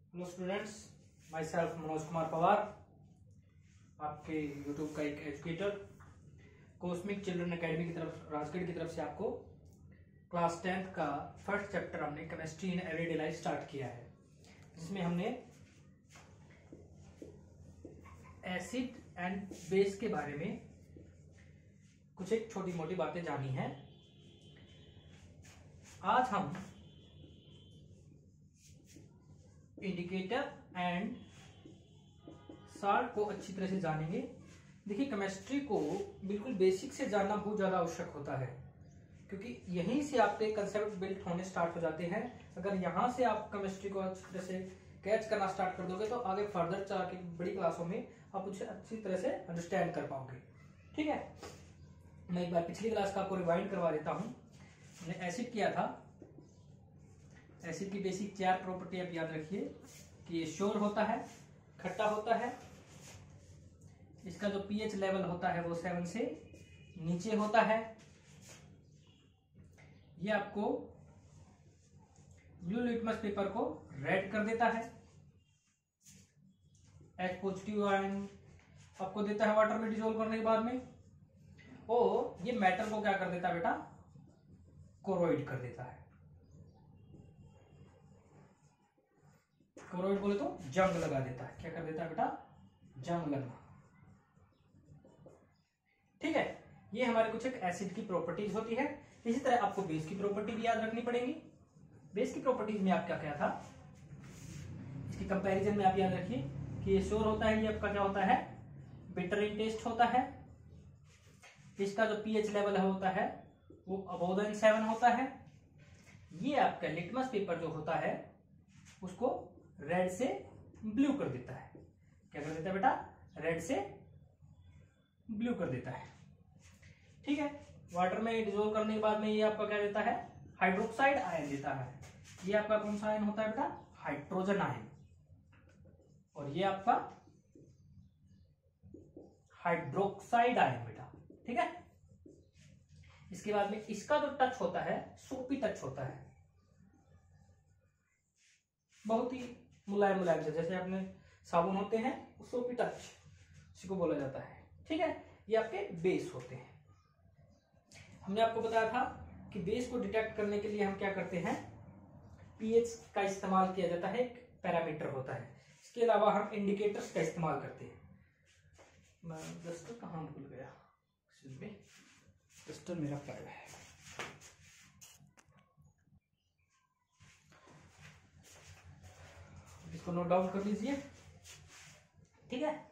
Hello students, myself Manoj Kumar Pawar, आपके YouTube का एक एजुकेटर। कॉस्मिक चिल्ड्रन एकेडमी की तरफ, राजगढ़ की तरफ से आपको क्लास 10th का फर्स्ट चैप्टर हमने chemistry in everyday life start किया है, जिसमें हमने एसिड एंड बेस के बारे में कुछ एक छोटी मोटी बातें जानी हैं। आज हम इंडिकेटर एंड साल्ट को अच्छी तरह से जानेंगे। देखिए, केमिस्ट्री को बिल्कुल बेसिक से जानना बहुत ज्यादा आवश्यक होता है, क्योंकि यहीं से आपके कंसेप्ट बिल्ड होने स्टार्ट हो जाते हैं। अगर यहां से आप केमिस्ट्री को अच्छी तरह से कैच करना स्टार्ट कर दोगे तो आगे फर्दर चला के बड़ी क्लासों में आप उसे अच्छी तरह से अंडरस्टैंड कर पाओगे। ठीक है, मैं एक बार पिछली क्लास का आपको रिवाइंड करवा देता हूं। हमने एसिड किया था। एसिड की बेसिक 4 प्रॉपर्टी आप याद रखिए कि ये श्योर होता है, खट्टा होता है, इसका जो पीएच लेवल होता है वो 7 से नीचे होता है, ये आपको ब्लू लिटमस पेपर को रेड कर देता है, H पॉजिटिव आयन आपको देता है वाटर में डिसॉल्व करने के बाद में, और ये मेटल को क्या कर देता है बेटा, कोरोइड कर देता है। कोरोइड बोले तो जंग लगा देता है। क्या कर देता है बेटा, जंग लगना। ठीक है, ये हमारे कुछ एक एसिड की प्रॉपर्टीज होती है। इसी तरह आपको बेस की प्रॉपर्टी भी याद रखनी पड़ेगी। बेस की प्रॉपर्टीज में आपका क्या था, इसकी कंपैरिजन में आप याद रखिए कि ये श्योर होता है, ये आपका क्या होता है, बिटर इन टेस्ट होता है, इसका जो पीएच लेवल होता है वो अबव देन 7 होता है। ये आपका लिटमस पेपर जो होता है उसको रेड से ब्लू कर देता है। क्या कर देता है बेटा, रेड से ब्लू कर देता है। ठीक है, वाटर में डिसॉल्व करने के बाद में ये आपका क्या देता है, हाइड्रोक्साइड आयन देता है। ये आपका कौन सा आयन होता है बेटा, हाइड्रोजन आयन, और ये आपका हाइड्रोक्साइड आयन बेटा। ठीक है, इसके बाद में इसका जो टच होता है सोपी टच होता है, बहुत ही मुलायम मुलायम से, जैसे अपने साबुन होते हैं सोपी टच, इसी को बोला जाता है। ठीक है, ये आपके बेस होते हैं। हमने आपको बताया था कि बेस को डिटेक्ट करने के लिए हम क्या करते हैं, पीएच का इस्तेमाल किया जाता है, एक पैरामीटर होता है। इसके अलावा हम इंडिकेटर्स का इस्तेमाल करते हैं। मैं डस्टर कहाँ भूल गया, डस्टर मेरा गायब है। इसको नोट डाउन कर लीजिए। ठीक है,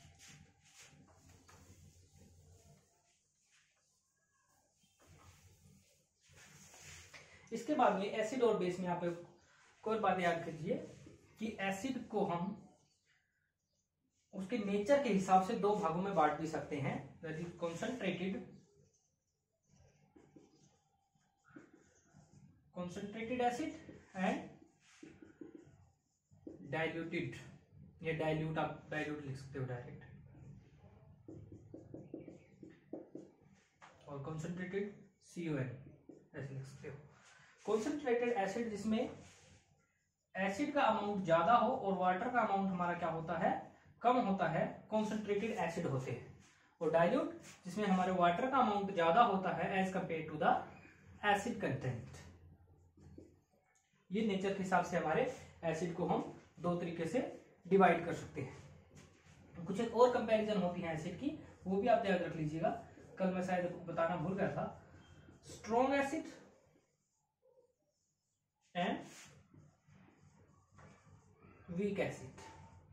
इसके बाद में एसिड और बेस में आप कोई बात याद कीजिए कि एसिड को हम उसके नेचर के हिसाब से 2 भागों में बांट भी सकते हैं, that is concentrated acid and diluted. ये डाइल्यूट, आप डाइल्यूट लिख सकते हो डायरेक्ट, और कॉन्सेंट्रेटेड CON ऐसे लिख सकते हो। कॉन्सेंट्रेटेड एसिड जिसमें एसिड का अमाउंट ज्यादा हो और वाटर का अमाउंट हमारा क्या होता है, कम होता है, कॉन्सेंट्रेटेड एसिड होते हैं। और डाइल्यूट जिसमें हमारे वाटर का अमाउंट ज्यादा होता है as compare to the acid content. ये नेचर के हिसाब से हमारे एसिड को हम 2 तरीके से डिवाइड कर सकते हैं। कुछ एक और कंपैरिजन होती है एसिड की, वो भी आप याद रख लीजिएगा। कल मैं शायद बताना भूल गया था, strong acid and weak acid.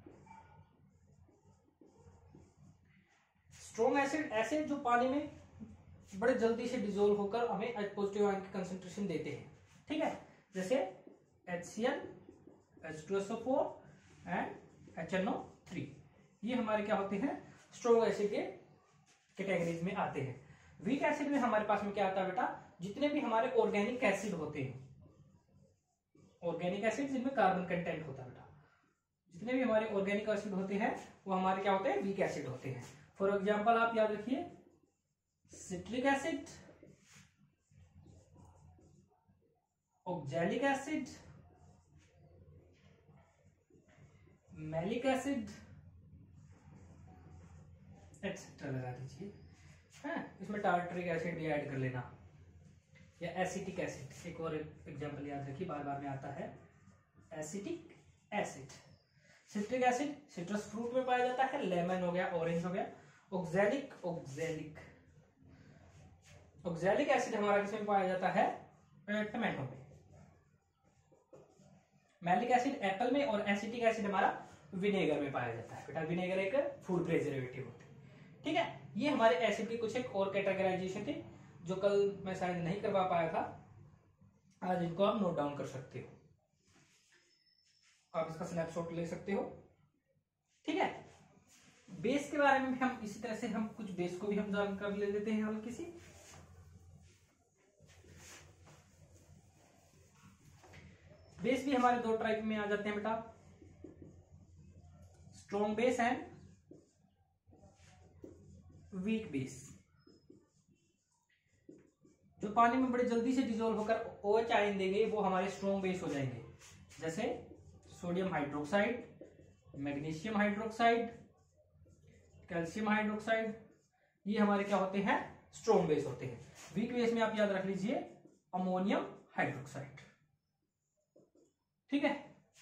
Strong acid ऐसे जो पानी में बड़े जल्दी से डिसॉल्व होकर हमें H पॉजिटिव आयन की कंसेंट्रेशन देते हैं। ठीक है, जैसे HCl, H2SO4 एंड HNO3, ये हमारे क्या होते हैं, स्ट्रॉन्ग एसिड के कैटेगरीज में आते हैं। वीक एसिड में हमारे पास में क्या आता है बेटा, जितने भी हमारे ऑर्गेनिक एसिड होते हैं, ऑर्गेनिक एसिड जिनमें कार्बन कंटेंट होता है बेटा, जितने भी हमारे ऑर्गेनिक एसिड होते हैं वो हमारे क्या होते हैं, वीक एसिड होते हैं। फॉर एग्जांपल आप याद रखिए, citric acid, oxalic acid, malic acid etcetera लगा दीजिए। हाँ, इसमें टार्टरिक एसिड भी ऐड कर लेना, या एसिटिक एसिड। एक और एग्जांपल याद रखिए, बार बार में आता है acetic acid. Citric acid citrus fruit में पाया जाता है, लेमन हो गया, ऑरेंज हो गया। ऑक्सैलिक ऑक्सैलिक ऑक्सैलिक एसिड हमारा किसमें पाया जाता है? टमाटो में। मैलिक एसिड एप्पल में, और एसिटिक एसिड हमारा विनेगर में पाया जाता है। बेटा विनेगर एक फूड प्रिजर्वेटिव होता है। ठीक है, ये हमारे एसिड की कुछ एक और कैटेगराइजेशन थी जो कल मैं शायद नहीं करवा पाया था, आज इनको आप नोट डाउन कर सकते हो, आप इसका स्नैपशॉट ले सकते हो। ठीक है, बेस के बारे में भी हम इसी तरह से हम कुछ बेस को भी हम जानकारी ले लेते हैं हल्की सी। बेस भी हमारे दो टाइप में आ जाते हैं बेटा, strong base and weak base. जो पानी में बड़े जल्दी से डिसॉल्व होकर OH आयन देंगे वो हमारे स्ट्रॉन्ग बेस हो जाएंगे, जैसे sodium hydroxide, magnesium hydroxide, calcium hydroxide. ये हमारे क्या होते हैं? स्ट्रॉन्ग बेस होते हैं। वीक बेस में आप याद रख लीजिए अमोनियम हाइड्रोक्साइड। ठीक है,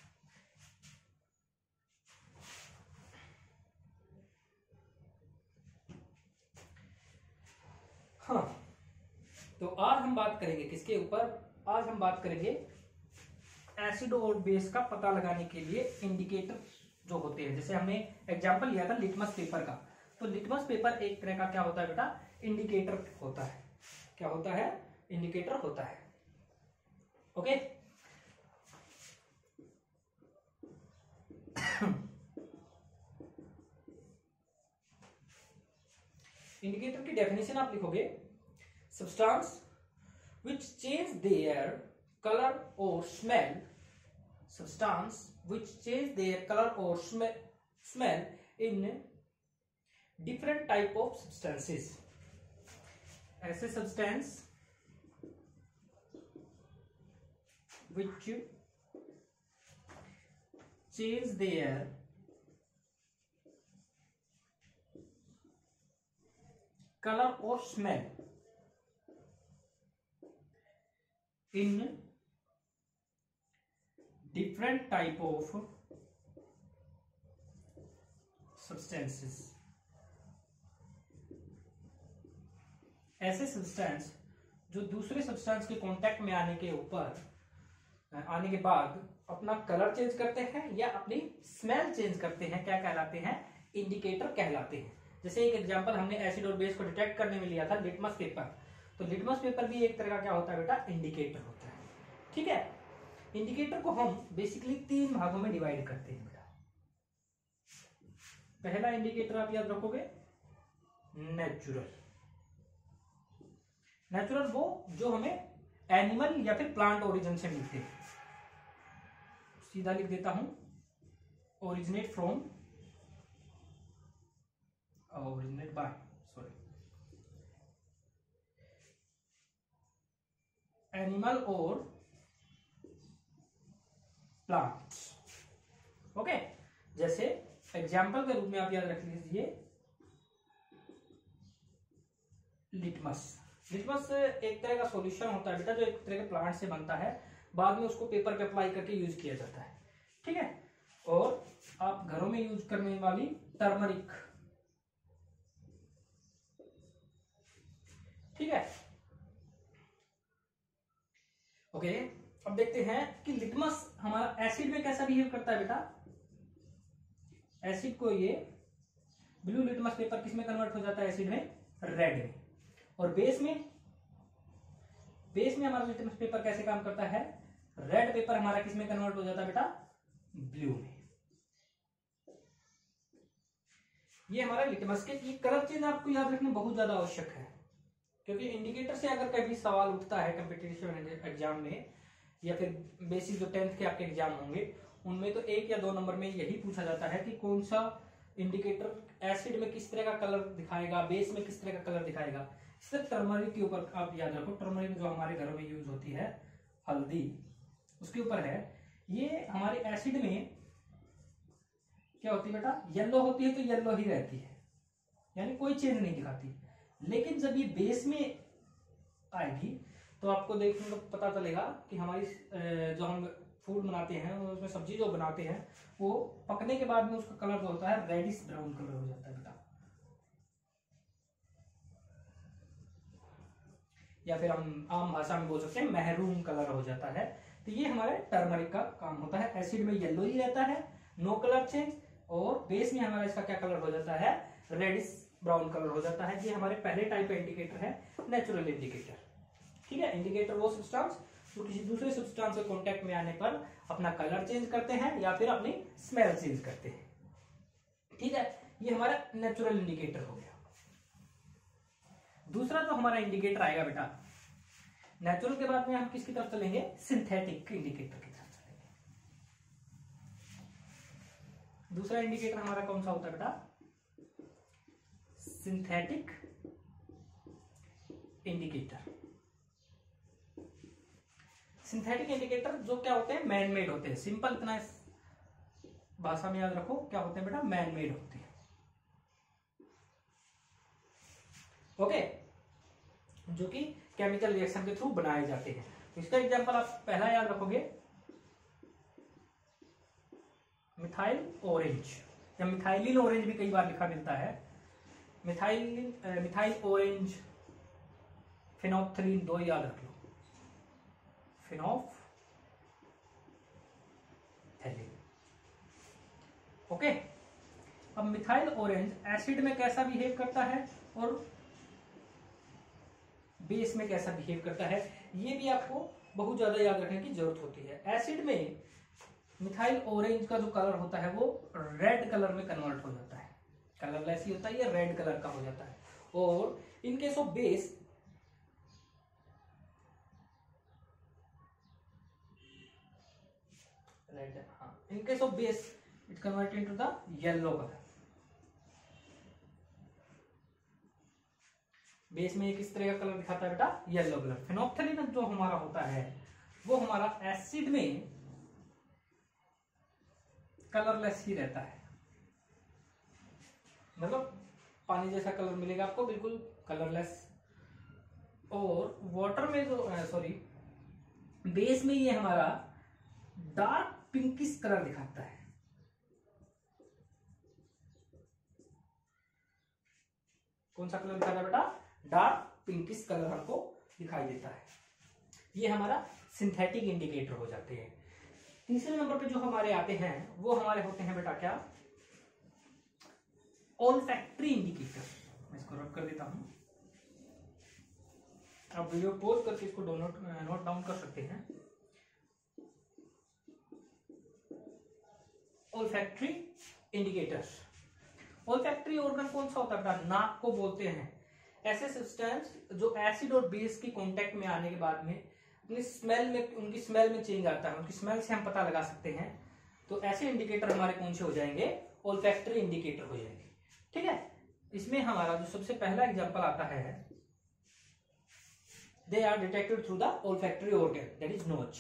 हाँ, तो आज हम बात करेंगे किसके ऊपर? आज हम बात करेंगे एसिड और बेस का पता लगाने के लिए इंडिकेटर जो होते हैं। जैसे हमने एग्जांपल लिया था लिटमस पेपर का, तो लिटमस पेपर एक तरह का क्या होता है बेटा? इंडिकेटर होता है। क्या होता है? इंडिकेटर होता है। ओके, इंडिकेटर की डेफिनेशन आप लिखोगे, substance which change their color or smell, substance which change their color or smell in different type of substances। ऐसे substance which change their color or smell in different type of substances। ऐसे substance जो दूसरे substance के contact में आने के बाद अपना कलर चेंज करते हैं या अपनी स्मेल चेंज करते हैं, क्या कहलाते हैं? इंडिकेटर कहलाते हैं। जैसे एक एग्जांपल हमने एसिड और बेस को डिटेक्ट करने में लिया था लिटमस पेपर, तो लिटमस पेपर भी एक तरह का क्या होता है बेटा? इंडिकेटर होता है। ठीक है, इंडिकेटर को हम बेसिकली 3 भागों में डिवाइड करते हैं बेटा। पहला इंडिकेटर आप याद रखोगे नेचुरल। नेचुरल वो जो हमें एनिमल या फिर प्लांट ओरिजिन से मिलते हैं। सीधा लिख देता हूं, originate from, originate by, sorry, animal और प्लांट्स। ओके, जैसे एग्जाम्पल के रूप में आप याद रख लीजिए लिटमस। लिटमस एक तरह का सॉल्यूशन होता है बेटा जो एक तरह के प्लांट से बनता है, बाद में उसको पेपर पे अप्लाई करके यूज किया जाता है। ठीक है, और आप घरों में यूज करने वाली टर्मरिक। ठीक है, ओके, अब देखते हैं कि लिटमस हमारा एसिड में कैसा बिहेव करता है बेटा। एसिड को ये ब्लू लिटमस पेपर किस में कन्वर्ट हो जाता है? एसिड में, रेड में। और बेस में हमारा लिटमस पेपर कैसे काम करता है? रेड पेपर हमारा किस में कन्वर्ट हो जाता है बेटा? ब्लू में। ये हमारा लिटमस के ये कलर चेंज आपको याद रखना बहुत ज्यादा आवश्यक है, क्योंकि इंडिकेटर से अगर कभी सवाल उठता है कंपटीशन एग्जाम में, या फिर बेसिक जो 10th के आपके एग्जाम होंगे उनमें, तो 1 या 2 नंबर में यही पूछा जाता है कि कौन सा इंडिकेटर एसिड में किस तरह का कलर दिखाएगा, बेस में किस तरह का कलर दिखाएगा। सिर्फ टर्मरिक के ऊपर आप याद रखो, टर्मरिक जो हमारे घरों में यूज होती है, हल्दी, उसके ऊपर है। ये हमारे एसिड में क्या होती है बेटा, येलो होती है तो येलो ही रहती है, यानी कोई चेंज नहीं दिखाती। लेकिन जब ये बेस में आएगी तो आपको देखने को पता चलेगा कि हमारी जो हम फूड बनाते हैं, उसमें सब्जी जो बनाते हैं, वो पकने के बाद में उसका कलर जो होता है रेडिश ब्राउन कलर हो जाता है बेटा, या फिर हम आम भाषा में बोल सकते हैं महरून कलर हो जाता है। तो ये हमारे टर्मरिक का काम होता है। एसिड में येलो ही रहता है, नो कलर चेंज, और बेस में हमारा इसका क्या कलर हो जाता है, रेडिश ब्राउन कलर हो जाता है। ये हमारे पहले टाइप का इंडिकेटर है, नेचुरल इंडिकेटर। ठीक है, इंडिकेटर वो सब्सटेंस जो किसी दूसरे सब्सटेंस के कांटेक्ट में आने पर अपना कलर चेंज करते हैं या फिर अपनी स्मेल चेंज करते हैं। ठीक है, ये हमारा नेचुरल इंडिकेटर हो गया। दूसरा जो हमारा इंडिकेटर आएगा बेटा, नेचुरल के बाद में हम किसकी तरफ चलेंगे, सिंथेटिक इंडिकेटर की तरफ चलेंगे। दूसरा इंडिकेटर हमारा कौन सा होता है बेटा, सिंथेटिक इंडिकेटर। सिंथेटिक इंडिकेटर जो क्या होते हैं, मैन मेड होते हैं। सिंपल इतना भाषा में याद रखो, क्या होते हैं बेटा, मैन मेड होते हैं। ओके, जो कि केमिकल रिएक्शन के थ्रू बनाए जाते हैं। तो इसका एग्जांपल आप पहला याद रखोगे, मिथाइल ऑरेंज या मिथाइलिन ऑरेंज भी कई बार लिखा मिलता है। मिथाइल ऑरेंज, फिनोप्थलीन, दो याद रख लो, फिनोप्थलीन। ओके, अब मिथाइल ऑरेंज एसिड में कैसा बिहेव करता है और बेस में कैसा बिहेव करता है, ये भी आपको बहुत ज्यादा याद रखने की जरूरत होती है। एसिड में मिथाइल ऑरेंज का जो कलर होता है वो रेड कलर में कन्वर्ट हो जाता है, कलरलेस ही होता है, ये रेड कलर का हो जाता है। और in case of base red, हाँ, in case of base it convert into the yellow colour. Base में किस तरह का कलर दिखाता है बेटा, येलो कलर। फिनोप्थलीन जो हमारा होता है वो हमारा एसिड में कलरलेस ही रहता है, मतलब पानी जैसा कलर मिलेगा आपको, बिल्कुल कलरलेस। और वाटर में जो बेस में ये हमारा डार्क पिंकिश कलर दिखाता है। कौन सा कलर दिखाता है बेटा, डार्क पिंकिश कलर हमको दिखाई देता है। ये हमारा सिंथेटिक इंडिकेटर हो जाते हैं। तीसरे नंबर पे जो हमारे आते हैं वो हमारे होते हैं बेटा क्या, ओल्फैक्टरी इंडिकेटर। मैं इसको रब कर देता हूं, आप वीडियो पॉज करके इसको नोट डाउन कर सकते हैं। Olfactory indicators. ओल्फैक्टरी ऑर्गन कौन सा होता है बेटा, नाक को बोलते हैं। ऐसे सब्सटेंस जो एसिड और बेस की कांटेक्ट में आने के बाद में अपनी स्मेल में, उनकी स्मेल में चेंज आता है, उनकी स्मेल से हम पता लगा सकते हैं। तो ऐसे इंडिकेटर हमारे कौन से हो जाएंगे, ओल्फैक्टरी इंडिकेटर हो जाएंगे। ठीक है, इसमें हमारा जो सबसे पहला एग्जांपल आता है, they are detected through the olfactory organ, that is nose.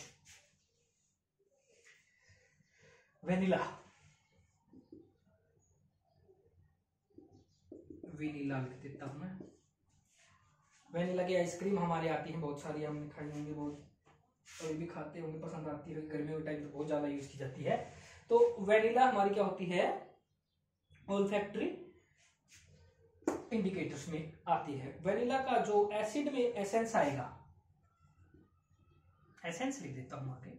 Vanilla, vanilla लिख देता हूं मैं। वेनिला की आइसक्रीम हमारे आती है बहुत सारी, हमने खाई होंगी, बहुत कभी भी खाते होंगे, पसंद आती है, गर्मियों के टाइम पे बहुत ज्यादा यूज की जाती है। तो वेनिला हमारी क्या होती है, ओल्फैक्टरी इंडिकेटर्स में आती है। वेनिला का जो एसिड में एसेंस आएगा, एसेंस लिख देता हूं आगे,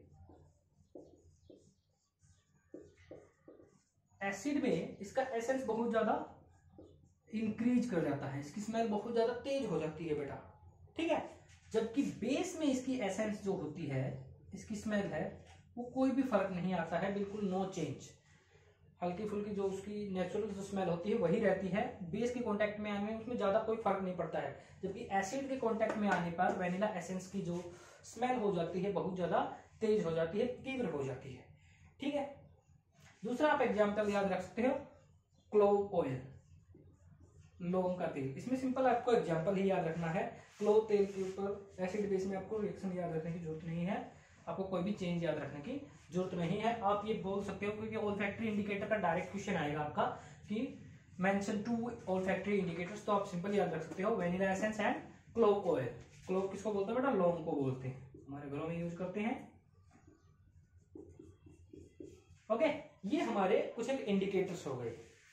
एसिड में इसका एसेंस बहुत ज्यादा इंक्रीज कर जाता है, इसकी स्मेल बहुत ज्यादा तेज हो जाती है बेटा। ठीक है, जबकि बेस में इसकी एसेंस जो होती है, इसकी स्मेल है, वो कोई भी फर्क नहीं आता है, बिल्कुल नो चेंज। हल्की फुल्की जो उसकी नेचुरल जो स्मेल होती है वही रहती है। बेस के कांटेक्ट में आने में उसमें ज्यादा कोई फर्क नहीं पड़ता है। जबकि एसिड के कांटेक्ट में आने पर वेनिला एसेंस की जो स्मेल हो जाती है बहुत ज्यादा तेज हो जाती है, तीव्र हो जाती है। ठीक है, दूसरा आप एग्जाम्पल याद रख सकते हो, क्लोव ऑयल, लौंग का तेल। इसमें सिंपल आपको एग्जांपल ही याद रखना है। क्लोव तेल के ऊपर एसिड बेस में आपको रिएक्शन याद रखने की जरूरत नहीं है। आपको कोई भी चेंज याद रखने की जरूरत नहीं है। आप ये बोल सकते हो क्योंकि ओल्फैक्टरी इंडिकेटर का डायरेक्ट क्वेश्चन आएगा आपका कि मेंशन 2 ओल्फैक्टरी इंडिकेटर्स, तो आप सिंपल याद रख सकते हो vanilla essence and clove oil. Clove किसको बोलते हैं बेटा? लौंग को बोलते हैं, हमारे घरों में यूज करते हैं। ओके, ये हमारे कुछ एक इंडिकेटर्स हो गए।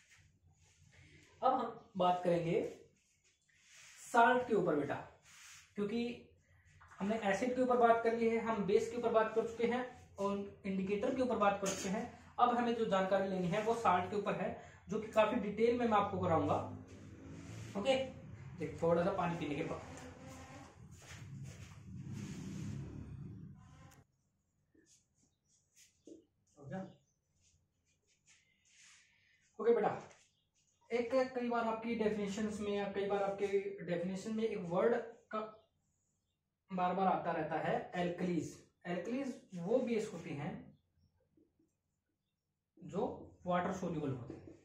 अब हम बात करेंगे साल्ट के ऊपर बेटा, क्योंकि हमने एसिड के ऊपर बात कर ली है, हम बेस के ऊपर बात कर चुके हैं और इंडिकेटर के ऊपर बात कर चुके हैं। अब हमें जो जानकारी लेनी है वो साल्ट के ऊपर है, जो कि काफी डिटेल में मैं आपको कराऊंगा। ओके, देख थोड़ा सा पानी पीने के बाद। ओके बेटा, एक कई बार आपकी डेफिनेशंस में या कई बार आपके डेफिनेशन में एक वर्ड का बार बार आता रहता है, एल्कलीज। एल्कलीज वो बेस होती हैं जो वाटर सोल्यूबल होते हैं।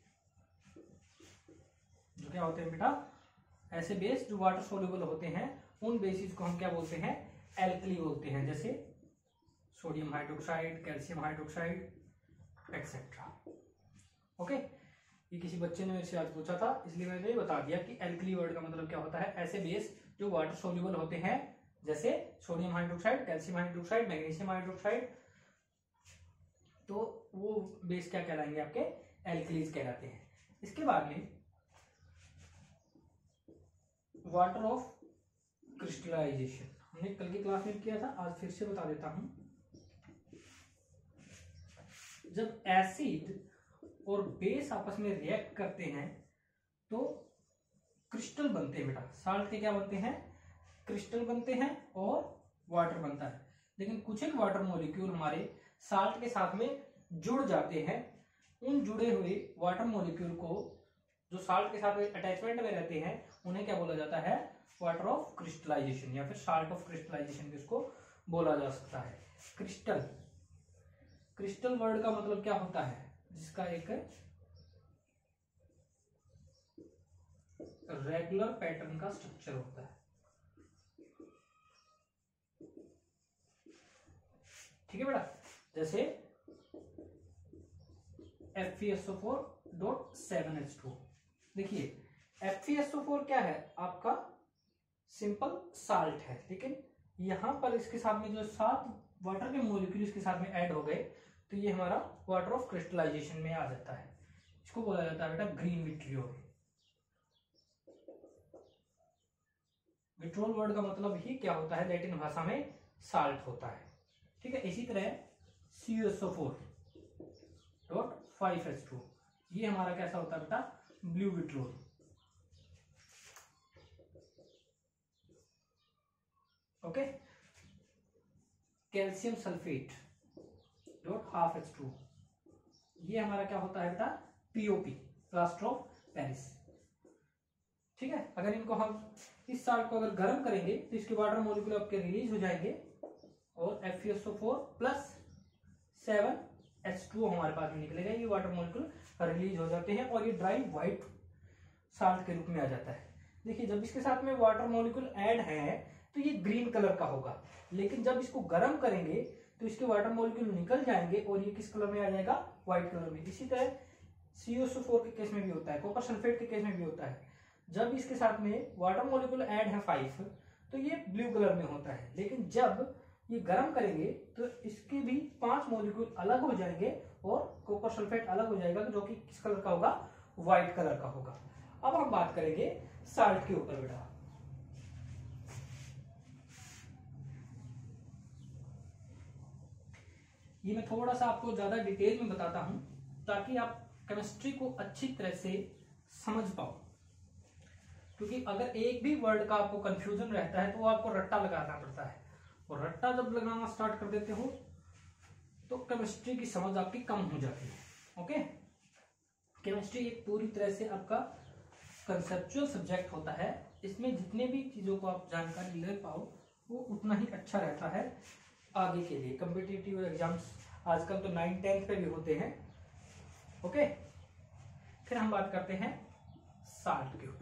जो क्या होते हैं बेटा? ऐसे बेस जो वाटर सोल्यूबल होते हैं, उन बेसिस को हम क्या बोलते हैं? एल्कली बोलते हैं, जैसे sodium hydroxide, calcium hydroxide etcetera. Okay, ये किसी बच्चे ने मेरे से आज पूछा था, इसलिए मैंने ये बता दिया कि एल्कली वर्ड का मतलब क्या होता है। ऐसे बेस जो वाटर सोल्यूबल होते हैं, जैसे sodium hydroxide, calcium hydroxide, magnesium hydroxide, तो वो बेस क्या कहलाएंगे? आपके एल्कलीज कहलाते हैं। इसके बाद में वाटर ऑफ क्रिस्टलाइजेशन हमने कल की क्लास में किया था, आज फिर से बता देता हूं। जब एसिड और बेस आपस में रिएक्ट करते हैं तो क्रिस्टल बनते हैं बेटा। साल्ट के क्या बनते हैं? क्रिस्टल बनते हैं और वाटर बनता है। लेकिन कुछ एक वाटर मॉलिक्यूल हमारे साल्ट के साथ में जुड़ जाते हैं। उन जुड़े हुए वाटर मॉलिक्यूल को जो साल्ट के साथ में अटैचमेंट में रहते हैं, उन्हें क्या बोला जाता है? वाटर ऑफ क्रिस्टलाइजेशन या फिर साल्ट ऑफ क्रिस्टलाइजेशन जिसको बोला जा सकता है। क्रिस्टल, क्रिस्टल वर्ड का मतलब क्या होता है? जिसका एक रेगुलर पैटर्न का स्ट्रक्चर होता है। ठीक है बेटा, जैसे FeSO4.7H2। देखिए FeSO4 क्या है? आपका सिंपल साल्ट है, लेकिन यहां पर इसके साथ में जो 7 वाटर के मॉलिक्यूल इसके साथ में ऐड हो गए, तो ये हमारा वाटर ऑफ क्रिस्टलाइजेशन में आ जाता है। इसको बोला जाता है बेटा ग्रीन विट्रियोल। विट्रियोल वर्ड का मतलब ही क्या होता है? लैटिन भाषा में साल्ट होता है। ठीक है, इसी तरह CuSO4.5H2 ये हमारा कैसा होता है बेटा? Blue vitriol. Okay, calcium sulphate .12H2 ये हमारा क्या होता है बेटा? POP, plaster of Paris. ठीक है, अगर इनको हम इस साल्ट को अगर गर्म करेंगे तो इसके वाटर मॉलिक्यूल आपके रिलीज हो जाएंगे और FeSO4+7H2O हमारे पास में निकलेगा। ये वाटर मॉलिक्यूल रिलीज हो जाते हैं और ये ड्राई व्हाइट साल्ट के रूप में आ जाता है। देखिए, जब इसके साथ में वाटर मॉलिक्यूल ऐड है तो ये ग्रीन कलर का होगा, लेकिन जब इसको गर्म करेंगे तो इसके वाटर मॉलिक्यूल निकल जाएंगे और ये किस कलर में आ जाएगा? व्हाइट कलर में। इसी तरह CuSO4 के केस में भी होता है, कॉपर सल्फेट के केस में भी होता है। जब इसके साथ में वाटर मॉलिक्यूल ऐड है 5 तो ये ब्लू कलर में होता है, लेकिन जब ये गर्म करेंगे तो इसके भी 5 मॉलिक्यूल अलग हो जाएंगे और कॉपर सल्फेट अलग हो जाएगा, जो कि किस कलर का होगा? व्हाइट कलर का होगा। अब हम बात करेंगे साल्ट के ऊपर बेटा। ये मैं थोड़ा सा आपको ज्यादा डिटेल में बताता हूं ताकि आप केमिस्ट्री को अच्छी तरह से समझ पाओ, क्योंकि अगर एक भी वर्ड का आपको कंफ्यूजन रहता है तो आपको रट्टा लगाना पड़ता है, और रट्टा जब लगाना स्टार्ट कर देते हो तो केमिस्ट्री की समझ आपकी कम हो जाती है। ओके, केमिस्ट्री एक पूरी तरह से आपका कंसेप्चुअल सब्जेक्ट होता है। इसमें जितने भी चीजों को आप जानकारी ले पाओ वो उतना ही अच्छा रहता है आगे के लिए। कॉम्पिटिटिव एग्जाम्स आजकल तो 9th 10th पे भी होते हैं। ओके, फिर हम बात करते हैं साल्ट के ऊपर।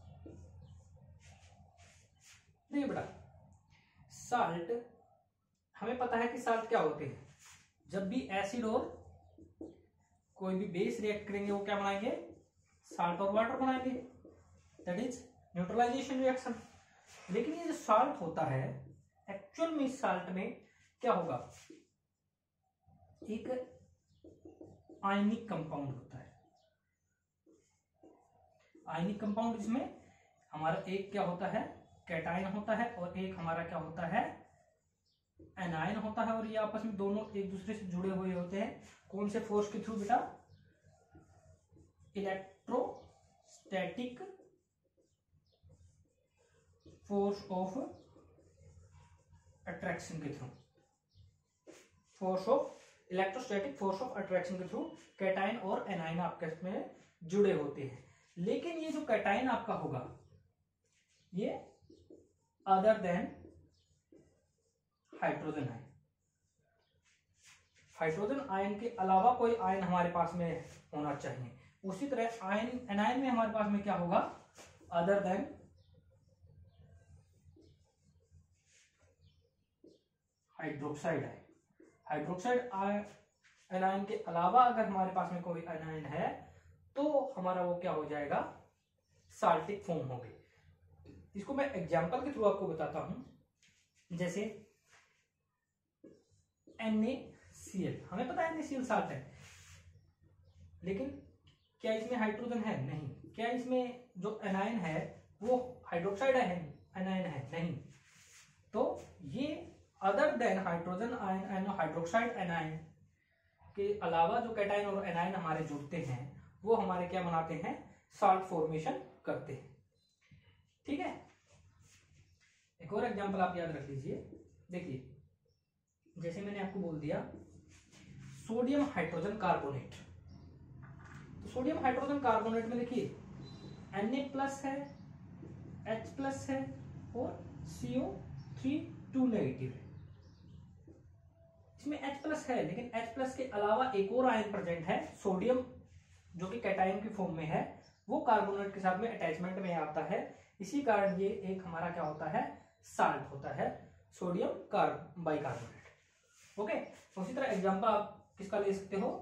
देखिए बेटा, साल्ट हमें पता है कि साल्ट क्या होते हैं, जब भी एसिड और कोई भी बेस रिएक्ट करेंगे वो क्या बनाएंगे, साल्ट और वाटर बनाएंगे, दैट इज न्यूट्रलाइजेशन रिएक्शन। लेकिन ये जो साल्ट होता है एक्चुअल में इस साल्ट में क्या होगा, एक आयनिक कंपाउंड होता है। आयनिक कंपाउंड जिसमें हमारा एक क्या होता है, कैटायन होता है, और एक हमारा क्या होता है, एनायन होता है। और ये आपस में दोनों एक दूसरे से जुड़े हुए होते हैं। कौन से फोर्स के थ्रू बेटा, इलेक्ट्रोस्टैटिक फोर्स ऑफ अट्रैक्शन के through, force of electrostatic force of attraction के थ्रू कैटायन और एनायन आपस में जुड़े होते हैं। लेकिन ये जो कैटायन आपका होगा ये other than hydrogen ion, hydrogen ion के अलावा कोई आयन हमारे पास में होना चाहिए। उसी तरह आयन एनायन में हमारे पास में क्या होगा, other than hydroxide ion. Hydroxide anion के अलावा अगर हमारे पास में कोई एनायन है तो हमारा वो क्या हो जाएगा, साल्टिक फॉर्म होगी। इसको मैं एग्जांपल के थ्रू आपको बताता हूं। जैसे NaCl, हमें पता है NaCl साल्ट है, लेकिन क्या इसमें हाइड्रोजन है, नहीं। क्या इसमें जो एनायन है वो हाइड्रोक्साइड है, एनायन है, नहीं। तो ये other than hydrogen ion and hydroxide anion के अलावा जो कैटायन और एनायन हमारे जुड़ते हैं वो हमारे क्या बनाते हैं, साल्ट फॉर्मेशन करते हैं। ठीक है, एक और एग्जांपल आप याद रख लीजिए। देखिए जैसे मैंने आपको बोल दिया सोडियम हाइड्रोजन कार्बोनेट, तो सोडियम हाइड्रोजन कार्बोनेट में देखिए Na+ है, H+ है और CO3 2 नेगेटिव है। इसमें H+ है, लेकिन H+ के अलावा एक और आयन प्रेजेंट है सोडियम, जो कि कैटायन की फॉर्म में है, वो कार्बोनेट के साथ में अटैचमेंट में आता है। इसी कारण ये एक हमारा क्या होता है, साल्ट होता है, सोडियम बाइकार्बोनेट। ओके, उसी तरह एग्जांपल आप किसका ले सकते हो,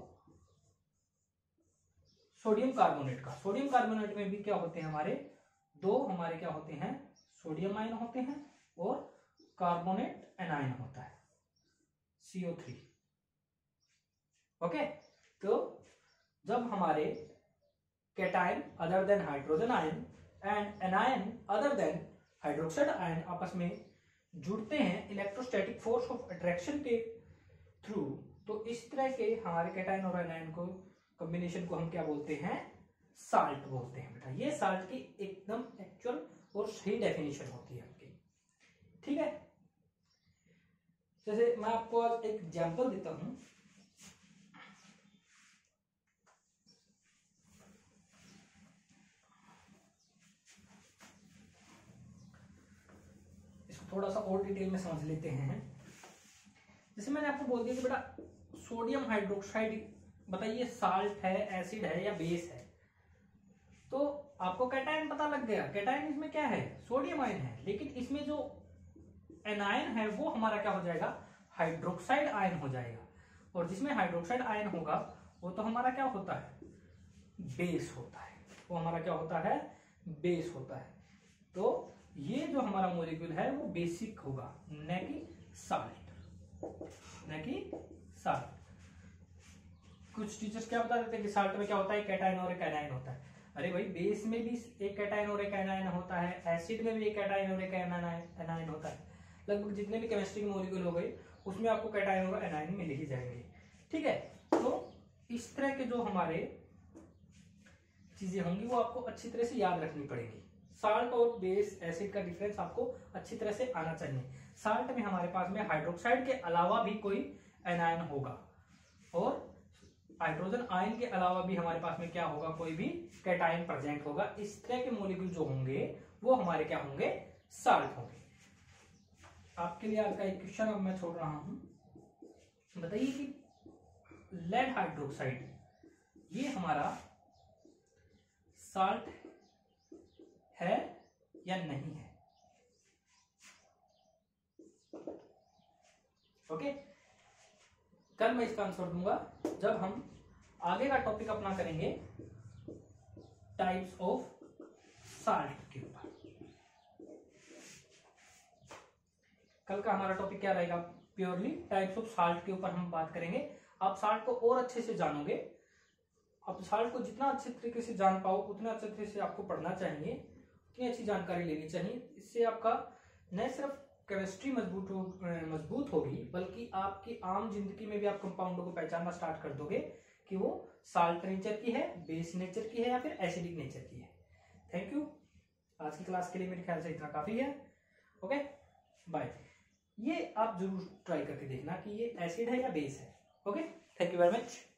सोडियम कार्बोनेट का। सोडियम कार्बोनेट में भी क्या होते हैं, हमारे क्या होते हैं, सोडियम आयन होते हैं और कार्बोनेट एनायन होता है CO3। ओके, तो जब हमारे cation other than hydrogen ion and anion other than hydroxide ion आपस में जुड़ते हैं इलेक्ट्रोस्टैटिक फोर्स ऑफ अट्रैक्शन के थ्रू, तो इस तरह के हमारे कैटायन और एनायन को कॉम्बिनेशन को हम क्या बोलते हैं, साल्ट बोलते हैं बेटा। ये साल्ट की एकदम एक्चुअल और सही डेफिनेशन होती है आपकी। ठीक है, जैसे मैं आपको आज एक एग्जांपल देता हूं। इसको थोड़ा सा और डिटेल में समझ लेते हैं। जैसे मैंने आपको बोल दिया कि बेटा सोडियम हाइड्रोक्साइड, बताइए साल्ट है, एसिड है या बेस है। तो आपको कैटायन पता लग गया, कैटायन इसमें क्या है, सोडियम आयन है, लेकिन इसमें जो एनायन है वो हमारा क्या हो जाएगा, हाइड्रोक्साइड आयन हो जाएगा। और जिसमें हाइड्रोक्साइड आयन होगा वो तो हमारा क्या होता है, बेस होता है। वो हमारा क्या होता है, बेस होता है। तो ये जो हमारा मॉलिक्यूल है वो बेसिक होगा, न कि साल्ट, न कि साल्ट। कुछ टीचर्स क्या बता देते हैं कि साल्ट में क्या होता है, कैटायन और एक एनायन होता है। अरे भाई, बेस में भी एक कैटायन और एक एनायन होता है, एसिड में भी एक कैटायन और एक एनायन होता है। लगभग जितने भी केमिस्ट्री के मॉलिक्यूल हो गए उसमें आपको कैटायन और एनायन मिल ही जाएंगे। ठीक है, तो इस तरह के जो हमारे चीजें होंगी वो आपको अच्छी तरह से याद रखनी पड़ेगी। साल्ट और बेस एसिड का डिफरेंस आपको अच्छी तरह से आना चाहिए। साल्ट में हमारे पास में हाइड्रोक्साइड के अलावा भी कोई एनायन होगा और हाइड्रोजन आयन के अलावा भी हमारे पास में क्या होगा, कोई भी कैटायन प्रेजेंट होगा। इस तरह के मॉलिक्यूल जो होंगे वो हमारे क्या होंगे, साल्ट होंगे। आपके लिए आपका एक क्वेश्चन अब मैं छोड़ रहा हूं, बताइए कि लेड हाइड्रोक्साइड ये हमारा साल्ट है या नहीं है। ओके, कल मैं इसका आंसर दूंगा जब हम आगे का टॉपिक अपना करेंगे टाइप्स ऑफ साल्ट के ऊपर। कल का हमारा टॉपिक क्या रहेगा? प्योरली टाइप्स ऑफ साल्ट के ऊपर हम बात करेंगे। आप साल्ट को और अच्छे से जानोगे, आप साल्ट को जितना अच्छे तरीके से जान पाओ उतना अच्छे तरीके से आपको पढ़ना चाहिए, उतनी अच्छी जानकारी लेनी चाहिए। इससे आपका न सिर्फ केमिस्ट्री मजबूत होगी, बल्कि आपकी आम जिंदगी में भी आप कंपाउंडों को पहचानना स्टार्ट कर दोगे कि वो साल्ट नेचर की है, बेस नेचर की है या फिर एसिडिक नेचर की है। Thank you. आज की क्लास के लिए मेरे ख्याल से इतना काफी है। Okay, bye. ये आप जरूर ट्राई करके देखना कि ये एसिड है या बेस है। Okay, thank you very much.